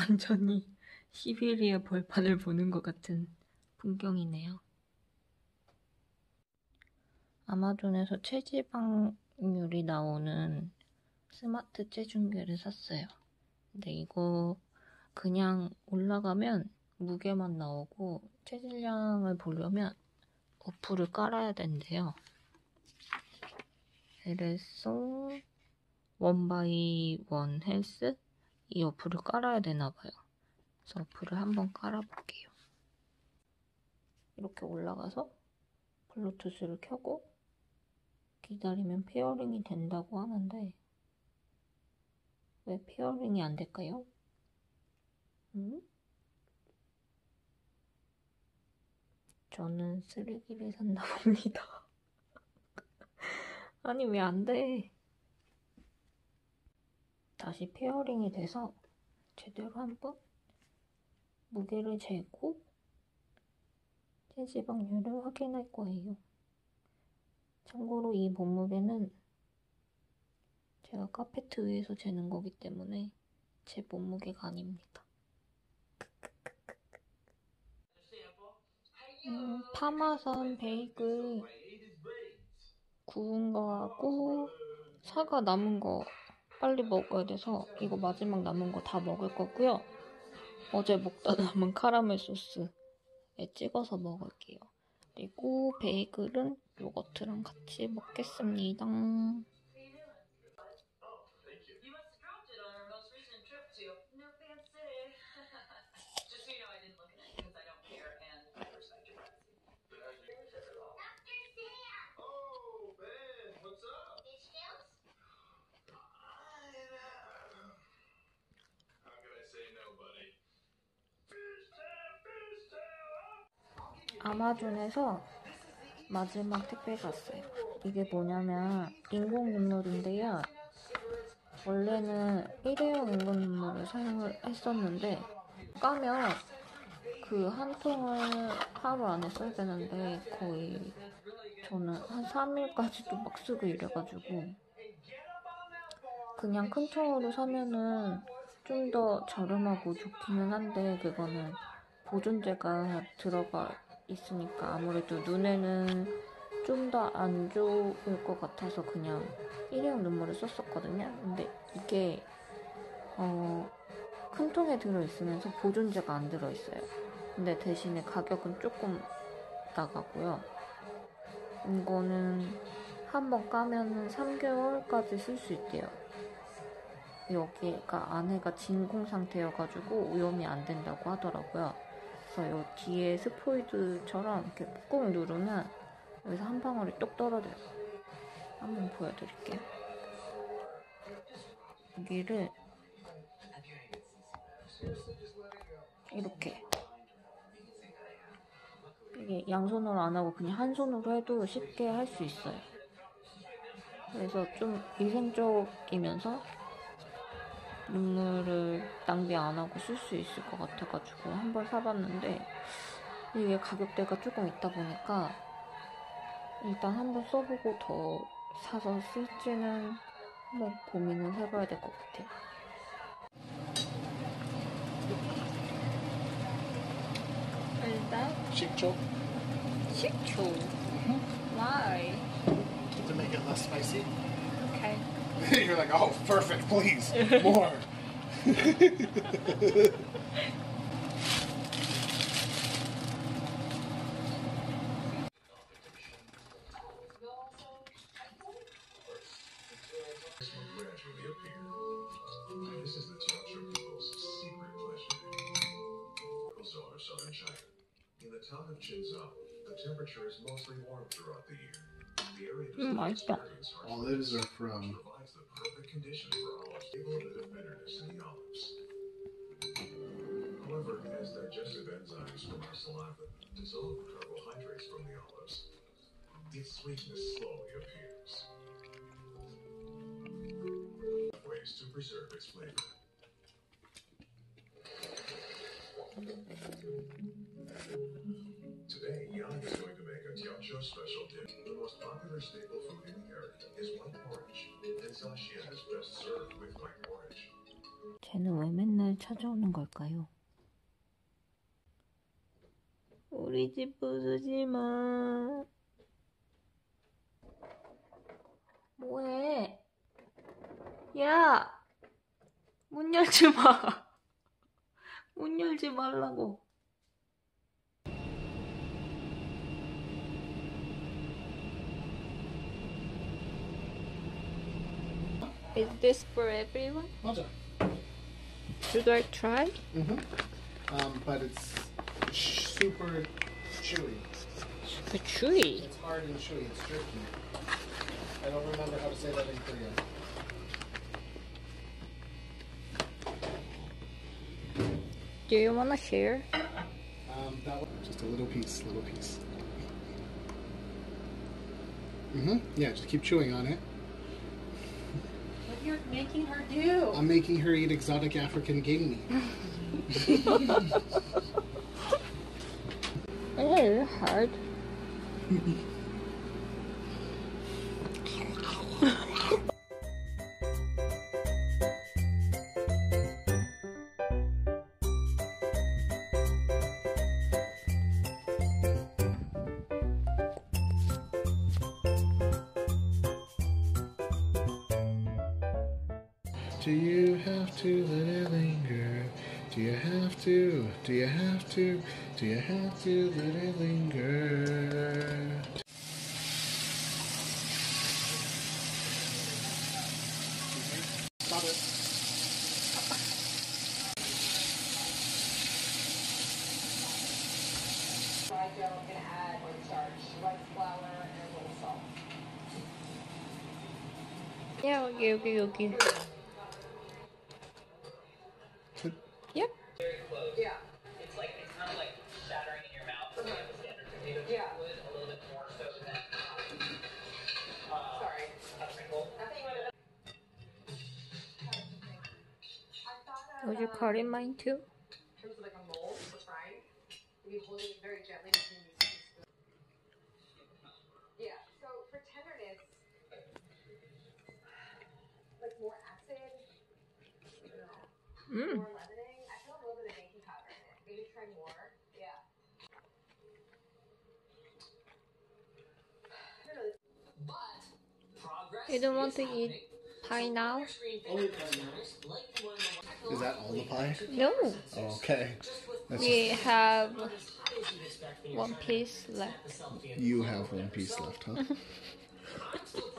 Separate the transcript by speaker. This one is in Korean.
Speaker 1: 완전히 시베리아 벌판을 보는 것 같은 풍경이네요. 아마존에서 체지방률이 나오는 스마트 체중계를 샀어요. 근데 이거 그냥 올라가면 무게만 나오고 체질량을 보려면 어플을 깔아야 된대요. LSO 원바이1 헬스? 이 어플을 깔아야 되나봐요. 그래서 어플을 한번 깔아볼게요. 이렇게 올라가서 블루투스를 켜고 기다리면 페어링이 된다고 하는데 왜 페어링이 안 될까요? 저는 쓰레기를 샀나 봅니다. 아니 왜 안 돼? 다시 페어링이 돼서 제대로 한번 무게를 재고 체지방률을 확인할 거예요. 참고로 이 몸무게는 제가 카페트 위에서 재는 거기 때문에 제 몸무게가 아닙니다. 파마산 베이글 구운 거하고 사과 남은 거 빨리 먹어야 돼서 이거 마지막 남은 거 다 먹을 거고요. 어제 먹다 남은 카라멜 소스에 찍어서 먹을게요. 그리고 베이글은 요거트랑 같이 먹겠습니다. 아마존에서 마지막 택배가 왔어요. 이게 뭐냐면 인공 눈물인데요. 원래는 일회용 인공 눈물을 사용을 했었는데 까면 그 한 통을 하루 안에 써야 되는데 거의 저는 한 3일까지도 막 쓰고 이래가지고 그냥 큰 통으로 사면은 좀 더 저렴하고 좋기는 한데 그거는 보존제가 들어가 있으니까 아무래도 눈에는 좀 더 안 좋을 것 같아서 그냥 일회용 눈물을 썼었거든요. 근데 이게 큰 통에 들어있으면서 보존제가 안 들어있어요. 근데 대신에 가격은 조금 나가고요. 이거는 한번 까면은 3개월까지 쓸 수 있대요. 여기가 안에가 진공 상태여가지고 오염이 안 된다고 하더라고요. 그래서 요 뒤에 스포이드처럼 이렇게 꾹 누르면 여기서 한 방울이 똑 떨어져요. 한번 보여드릴게요. 여기를 이렇게 이게 양손으로 안 하고 그냥 한 손으로 해도 쉽게 할 수 있어요. 그래서 좀 위생적이면서 눈물을 낭비 안 하고 쓸 수 있을 것 같아가지고 한번 사봤는데 이게 가격대가 조금 있다 보니까 일단 한번 써보고 더 사서 쓸지는 한번 고민을 해봐야 될 것 같아요. 일단
Speaker 2: 식초.
Speaker 1: 식초. Why?
Speaker 2: To make it less spicy.
Speaker 1: Okay.
Speaker 2: You're like, oh, perfect, please, more.
Speaker 3: Gradually appear. This is the Jiaozhou people's secret pleasure. People's are southern China. In the town of Qinzhou, the temperature is mostly warm throughout the year. The area does not experience harsh
Speaker 2: Olives are from.
Speaker 3: provides the perfect condition for olives, able to the bitterness in the olives. However, as digestive enzymes from our saliva dissolve carbohydrates from the olives, its sweetness slowly appears. Ways to preserve its flavor. Today, Yang is going to make a Jiaozhou special dish. The most popular staple food in the area is white porridge, and Zaxian is best served with white porridge.
Speaker 1: 쟤는 왜 맨날 찾아오는 걸까요? 우리 집 부수지 마. 뭐해? 야! 문 열지 마. 문 열지 말라고. Is this for everyone?
Speaker 2: 맞아.
Speaker 1: Should I try?
Speaker 2: But it's super chewy.
Speaker 1: The tree.
Speaker 2: It's hard and chewy. It's jerky. I don't remember how to say that in Korean.
Speaker 1: Do you wanna share?
Speaker 2: That one, just a little piece, Yeah, just keep chewing on it.
Speaker 4: What you're making her do?
Speaker 2: I'm making her eat exotic African game meat.
Speaker 1: It's hard.
Speaker 2: Do you have to let it linger? Do you have to? Do you have to? Do you have to let it linger? Stop it.
Speaker 4: Fried dough, I'm gonna add cornstarch, rice flour, and a little salt.
Speaker 1: Yeah, 여기. Yep.
Speaker 4: Yeah.
Speaker 5: It's kind of like shattering in your mouth when you have a standard potato chip
Speaker 4: Yeah.
Speaker 5: would, a little bit more so than
Speaker 4: Sorry.
Speaker 5: a sprinkle.
Speaker 4: I think you wanted
Speaker 1: Would you cut in mine too?
Speaker 4: in terms of like a mold for frying, you'd be holding it very gently between these two spoons. Yeah. So for tenderness, like more acid, more leavening. I feel a little bit of baking powder in it. Maybe try more. Yeah. I don't know.
Speaker 5: But progress
Speaker 1: You don't want
Speaker 5: is
Speaker 1: to eat
Speaker 5: happening.
Speaker 1: pie now?
Speaker 5: Your screen partners, like you wanna know
Speaker 2: Is that all the pie?
Speaker 1: No.
Speaker 2: Oh, okay. That's
Speaker 1: We have
Speaker 5: as high as you'd expect when you're
Speaker 1: one
Speaker 5: trying to
Speaker 1: piece
Speaker 5: snap
Speaker 1: left.
Speaker 5: a selfie in
Speaker 2: you
Speaker 5: the
Speaker 2: have
Speaker 5: photo.
Speaker 2: one piece
Speaker 5: So,
Speaker 2: left, huh?
Speaker 5: I'm still